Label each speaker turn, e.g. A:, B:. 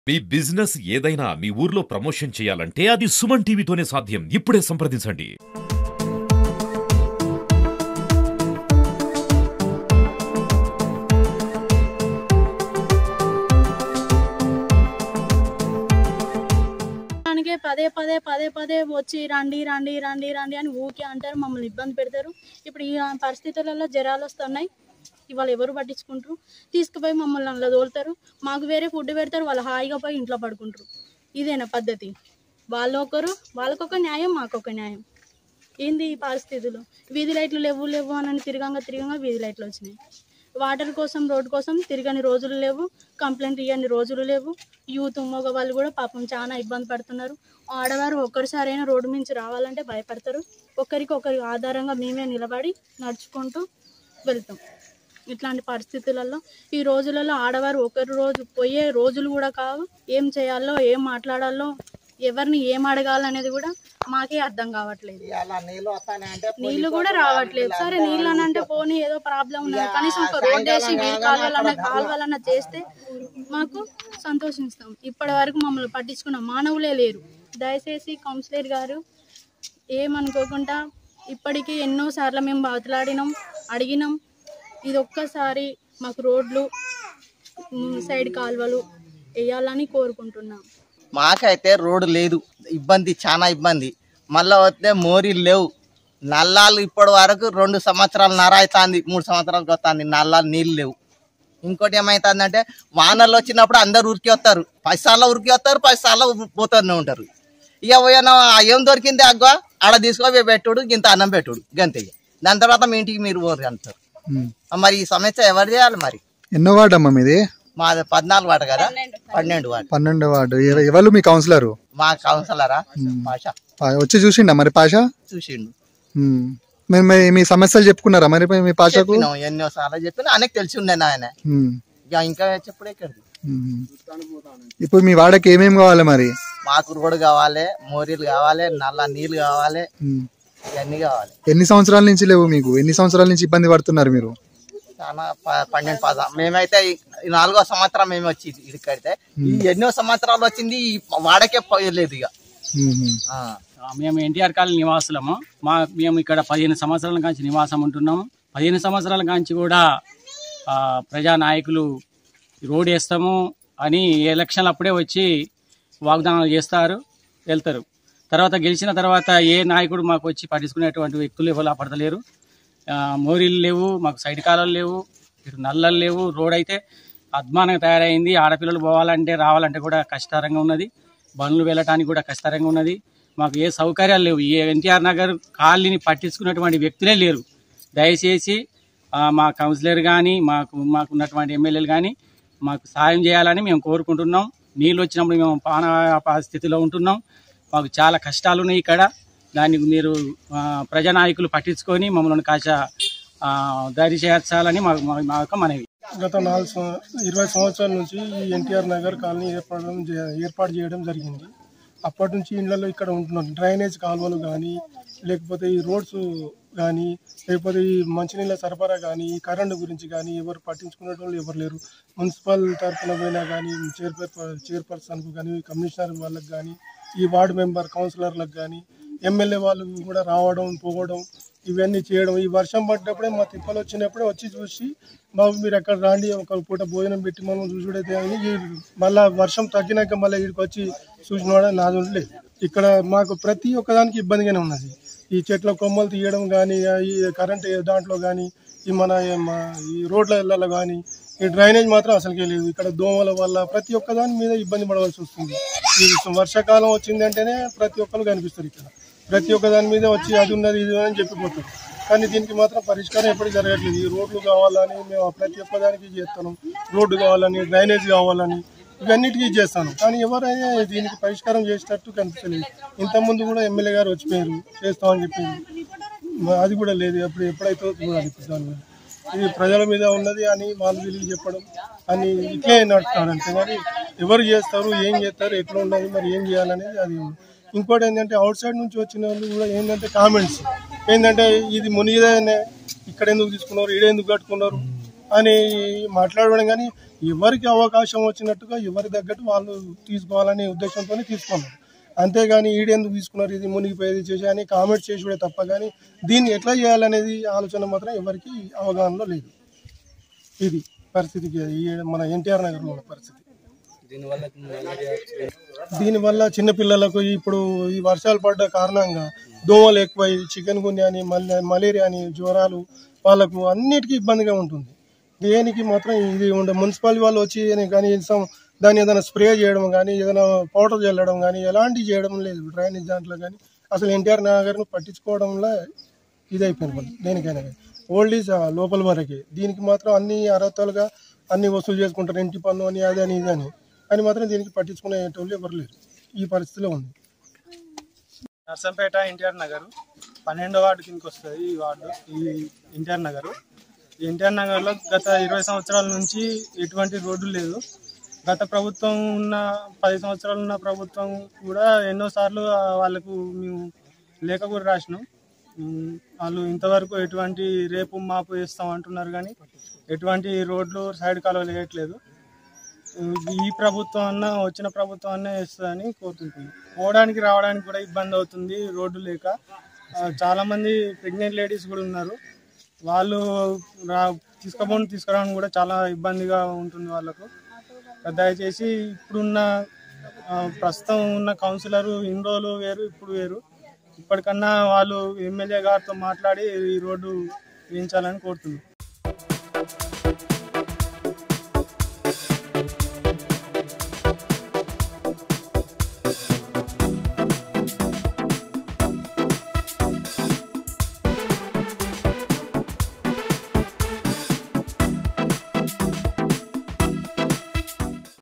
A: మీ business ఏదైనా మీ ఊర్లో promotion చేయాలంటే అది సుమన్ టీవీతోనే సాధ్యం. ఇప్పుడే సంప్రదించండి.
B: పదే పదే వచ్చి రండి రండి రండి రండి అని ఊకే అంటారు, మమ్మల్ని ఇబ్బంది పెడతారు. ఇప్పుడు ఈ పరిస్థితులలో జ్వరాలు వస్తున్నాయి, ఇవాళ ఎవరు పట్టించుకుంటారు? తీసుకుపోయి మమ్మల్ని అందులో తోలుతారు, మాకు వేరే ఫుడ్ పెడతారు, వాళ్ళు హాయిగా పోయి ఇంట్లో పడుకుంటారు. ఇదేనా పద్ధతి? వాళ్ళకొక న్యాయం, మాకొక న్యాయం. ఏంది ఈ పరిస్థితులు? వీధి లైట్లు లేవు అని తిరగంగా వీధి లైట్లు వచ్చినాయి. వాటర్ కోసం, రోడ్డు కోసం తిరగని రోజులు లేవు, కంప్లైంట్ ఇవ్వని రోజులు లేవు. యూత్ మగవాళ్ళు కూడా పాపం చాలా ఇబ్బంది పడుతున్నారు. ఆడవారు ఒక్కరిసారైనా రోడ్డు మించి రావాలంటే భయపడతారు. ఒకరి ఆధారంగా మేమే నిలబడి నడుచుకుంటూ వెళ్తాం. ఇట్లాంటి పరిస్థితులలో ఈ రోజులలో ఆడవారు ఒకరి రోజు పోయే రోజులు కూడా కావు. ఏం చేయాలో, ఏం మాట్లాడాలో, ఎవరిని ఏం అడగాలనేది కూడా మాకే అర్థం కావట్లేదు. నీళ్లు కూడా రావట్లేదు. సరే నీళ్ళు అని అంటే పోనీ ఏదో ప్రాబ్లం ఉన్నది, కనీసం ఒక రోడ్ వేసి కాలువలన్నా చేస్తే మాకు సంతోషిస్తాం. ఇప్పటి వరకు మమ్మల్ని పట్టించుకున్న మానవులే లేరు. దయచేసి కౌన్సిలర్ గారు ఏమనుకోకుండా, ఇప్పటికీ ఎన్నోసార్లు మేము బతిలాడినాం, అడిగినాం. ఇది ఒక్కసారి మాకు రోడ్లు, సైడ్ కాలువలు వేయాలని కోరుకుంటున్నాం.
C: మాకైతే రోడ్డు లేదు, ఇబ్బంది, చాలా ఇబ్బంది. మళ్ళీ వస్తే మోరీలు లేవు, నల్లాలు ఇప్పటి వరకు 2 సంవత్సరాలు అవుతుంది, 3 సంవత్సరాలకు వస్తుంది నల్లాలు నీళ్ళు లేవు. ఇంకోటి ఏమవుతుందంటే వానలు వచ్చినప్పుడు అందరు ఉరికి వస్తారు, 10 సార్లు ఉరికి వస్తారు, 10 సార్లు పోతూనే ఉంటారు. ఇక పోయినా ఏం దొరికింది అగ్గ ఆడ తీసుకొని పెట్టుడు, ఇంత అన్నం పెట్టుడు, గంతే. దాని తర్వాత మీ ఇంటికి మీరు పోరు అంటారు. మరి ఈ సమస్య ఎవరు చేయాలి? మరి
D: ఎన్నో వార్డు అమ్మా మీది?
C: మాది 14 వార్డు కదా, 12
D: వార్డు. ఎవరు మీ కౌన్సిలర్?
C: మా కౌన్సిలరా పాషా
D: వచ్చి చూసిండా మరి? పాషా
C: చూసిండు.
D: మీ సమస్యలు చెప్పుకున్నారా మరి మీ పాషాకు?
C: ఎన్నో సార్లు చెప్పిన ఆయనకు తెలిసి ఉండే ఆయన, ఇంకా చెప్పుడే.
D: ఇప్పుడు మీ వాడకి ఏమేమి కావాలి మరి?
C: మాకు రోడ్డు కావాలి, మోరీలు కావాలి, నల్ల నీళ్లు కావాలి, ఇవన్నీ కావాలి.
D: ఎన్ని సంవత్సరాల నుంచి లేవు మీకు? ఎన్ని సంవత్సరాల నుంచి ఇబ్బంది పడుతున్నారు మీరు?
C: చాలా 12 మేమైతే 4వ సంవత్సరం మేము వచ్చి ఇది కడితే ఎన్నో సంవత్సరాలు వచ్చింది, వాడకే పోయలేదు. ఇక
E: మేము ఎన్టీఆర్ కాలనీ నివాసులము. మేము ఇక్కడ 15 సంవత్సరాల కాంచి నివాసం ఉంటున్నాము. 15 సంవత్సరాల కాంచి కూడా ప్రజానాయకులు రోడ్ వేస్తాము అని ఎలక్షన్లు అప్పుడే వచ్చి వాగ్దానాలు చేస్తారు, వెళ్తారు. తర్వాత గెలిచిన తర్వాత ఏ నాయకుడు మాకు వచ్చి పట్టించుకునేటువంటి వ్యక్తులు ఎవరు పడతలేరు. మోరీలు లేవు, మాకు సైడ్ కాలువలు లేవు, ఇటు నల్లలు లేవు. రోడ్ అయితే అద్మానంగా తయారైంది. ఆడపిల్లలు పోవాలంటే రావాలంటే కూడా కష్టతరంగా ఉన్నది, బండ్లు వెళ్ళటానికి కూడా కష్టతరంగా ఉన్నది. మాకు ఏ సౌకర్యాలు లేవు. ఈ ఎన్టీఆర్ నగర్ కాలనీని పట్టించుకున్నటువంటి వ్యక్తులే లేరు. దయచేసి మా కౌన్సిలర్ కానీ మాకున్నటువంటి ఎమ్మెల్యేలు కానీ మాకు సాయం చేయాలని మేము కోరుకుంటున్నాం. నీళ్ళు వచ్చినప్పుడు మేము ప్రాణాపాయ స్థితిలో ఉంటున్నాం, మాకు చాలా కష్టాలు ఉన్నాయి ఇక్కడ. దానికి మీరు ప్రజానాయకులు పట్టించుకొని మమ్మల్ని కాస్త దారి చేర్చాలని మా యొక్క మనవి.
F: గత 20 సంవత్సరాల నుంచి ఈ ఎన్టీఆర్ నగర్ కాలనీ ఏర్పాటు చేయడం జరిగింది. అప్పటి నుంచి ఇళ్లలో ఇక్కడ ఉంటున్నాం. డ్రైనేజ్ కాలువలు కానీ, లేకపోతే ఈ రోడ్స్ కానీ, లేకపోతే ఈ మంచినీళ్ళ సరఫరా కానీ, ఈ కరెంటు గురించి కానీ ఎవరు పట్టించుకునే వాళ్ళు ఎవరు లేరు. మున్సిపల్ తరఫున పోయినా కానీ, చైర్పర్సన్కు కానీ, కమిషనర్ వాళ్ళకి కానీ, ఈ వార్డు మెంబర్ కౌన్సిలర్లకు కానీ, ఎమ్మెల్యే వాళ్ళు కూడా రావడం పోవడం ఇవన్నీ చేయడం. ఈ వర్షం పడ్డప్పుడే మా తిప్పలు వచ్చినప్పుడే వచ్చి చూసి, బాబు మీరు ఎక్కడ రాండి, ఒక పూట భోజనం పెట్టి మనం చూసుడైతే అని మళ్ళీ వర్షం తగ్గినాక మళ్ళీ వీడికి వచ్చి చూసిన నాది లేదు. ఇక్కడ మాకు ప్రతి ఒక్కదానికి ఇబ్బందిగానే ఉన్నది. ఈ చెట్ల కొమ్మలు తీయడం కానీ, ఈ కరెంట్ దాంట్లో కానీ, ఈ రోడ్లలో కానీ, ఈ డ్రైనేజ్ మాత్రం అసలుకే లేదు. ఇక్కడ దోమల వల్ల ప్రతి ఒక్క దాని మీద ఇబ్బంది పడవలసి వస్తుంది. ఈ వర్షాకాలం వచ్చిందంటేనే ప్రతి ఒక్కరు కనిపిస్తారు. ఇక్కడ ప్రతి ఒక్క దాని మీద వచ్చి అది ఉన్నది ఇది అని చెప్పిపోతారు. కానీ దీనికి మాత్రం పరిష్కారం ఎప్పటికీ జరగట్లేదు. ఈ రోడ్లు కావాలని మేము ప్రతి ఒక్క దానికి చేస్తున్నాం. రోడ్డు కావాలని, డ్రైనేజ్ కావాలని, ఇవన్నిటికీ చేస్తాను. కానీ ఎవరైనా దీనికి పరిష్కారం చేసేటట్టు కనిపించలేదు. ఇంతకుముందు కూడా ఎమ్మెల్యే గారు వచ్చిపోయారు, చేస్తామని చెప్పారు, అది కూడా లేదు. ఎప్పుడైతే చూడాలి. ఇది ప్రజల మీద ఉన్నది అని వాళ్ళు వీళ్ళకి చెప్పడం అని ఇట్లే నడుస్తున్నారు అంతే. మరి ఎవరు చేస్తారు, ఏం చేస్తారు, ఎట్లా ఉన్నది, మరి ఏం చేయాలనేది అది. ఇంకోటి ఏంటంటే అవుట్ సైడ్ నుంచి వచ్చిన వాళ్ళు కూడా ఏంటంటే కామెంట్స్ ఏంటంటే ఇది మునిగిదేనే, ఇక్కడ ఎందుకు తీసుకున్నారు, ఈడ ఎందుకు కట్టుకున్నారు, అని మాట్లాడడం, కానీ ఎవరికి అవకాశం వచ్చినట్టుగా ఎవరి తగ్గట్టు వాళ్ళు తీసుకోవాలనే ఉద్దేశంతో తీసుకున్నారు. అంతేగాని ఈడెందుకు తీసుకున్నారు, ఇది మునిగిపోయేది చేసి అని కామెంట్ చేసి తప్ప కానీ దీన్ని ఎట్లా చేయాలనేది ఆలోచన మాత్రం ఎవరికి అవగాహనలో లేదు. ఇది పరిస్థితికి మన ఎన్టీఆర్ నగర్లో ఉన్న పరిస్థితి. దీనివల్ల చిన్నపిల్లలకు ఇప్పుడు ఈ వర్షాలు పడ్డ కారణంగా దోమలు ఎక్కువై చికెన్ గున్యా అని మలేరియా అని జ్వరాలు వాళ్ళకు అన్నిటికీ ఇబ్బందిగా ఉంటుంది. దేనికి మాత్రం ఇది ఉండే మున్సిపాలిటీ వాళ్ళు వచ్చి కనీసం దాన్ని ఏదైనా స్ప్రే చేయడం కానీ ఏదైనా పౌడర్ చల్లడం కానీ ఎలాంటివి చేయడం లేదు. డ్రైనేజ్ దాంట్లో కానీ అసలు ఎన్టీఆర్ నగర్ను పట్టించుకోవడంలో ఇది అయిపోయింది. దేనికైనా కానీ ఓల్డ్ ఈజ్ లోపల వరకే. దీనికి మాత్రం అన్ని అర్హతలుగా అన్ని వసూలు చేసుకుంటారు, ఇంటి పన్ను అని అది అని ఇది అని అని మాత్రం దీనికి పట్టించుకునేటోళ్ళు ఎవరు లేరు. ఈ పరిస్థితిలో ఉంది.
G: నర్సంపేట ఎన్టీఆర్ నగర్ 12వ వార్డు కిందకి వస్తుంది ఈ వార్డు, ఈ ఎన్టీఆర్ నగర్. ఈ ఎన్టీఆర్ నగర్లో గత 20 సంవత్సరాల నుంచి ఎటువంటి రోడ్డు లేదు. గత ప్రభుత్వం ఉన్న 10 సంవత్సరాలు ఉన్న ప్రభుత్వం కూడా ఎన్నోసార్లు వాళ్ళకు మేము లేఖ కూడా రాసినాం. వాళ్ళు ఇంతవరకు ఎటువంటి రేపు మాపు వేస్తాం అంటున్నారు, కానీ ఎటువంటి రోడ్లు సైడ్ కాలువలు వేయట్లేదు. ఈ ప్రభుత్వం అన్నా వచ్చిన ప్రభుత్వం అన్నా వేస్తుందని కోరుకుంటుంది. పోవడానికి రావడానికి కూడా ఇబ్బంది అవుతుంది రోడ్డు లేక. చాలామంది ప్రెగ్నెంట్ లేడీస్ కూడా ఉన్నారు. వాళ్ళు తీసుకురావడానికి కూడా చాలా ఇబ్బందిగా ఉంటుంది వాళ్ళకు. దయచేసి ఇప్పుడున్న ప్రస్తుతం ఉన్న కౌన్సిలరు ఇన్ని రోజులు వేరు, ఇప్పుడు వేరు. ఇప్పటికన్నా వాళ్ళు ఎమ్మెల్యే గారితో మాట్లాడి ఈ రోడ్డు వేయించాలని కోరుతున్నాం.